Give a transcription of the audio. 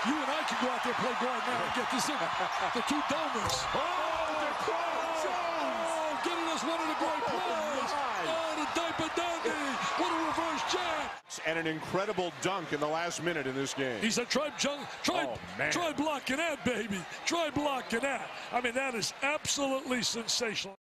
You and I can go out there and play guard now and get this in. The two domers. Oh, getting us one of the great plays. Oh, the diaper dandy. What a reverse jab. And an incredible dunk in the last minute in this game. He said, try blocking that, baby. Try blocking that. I mean, that is absolutely sensational.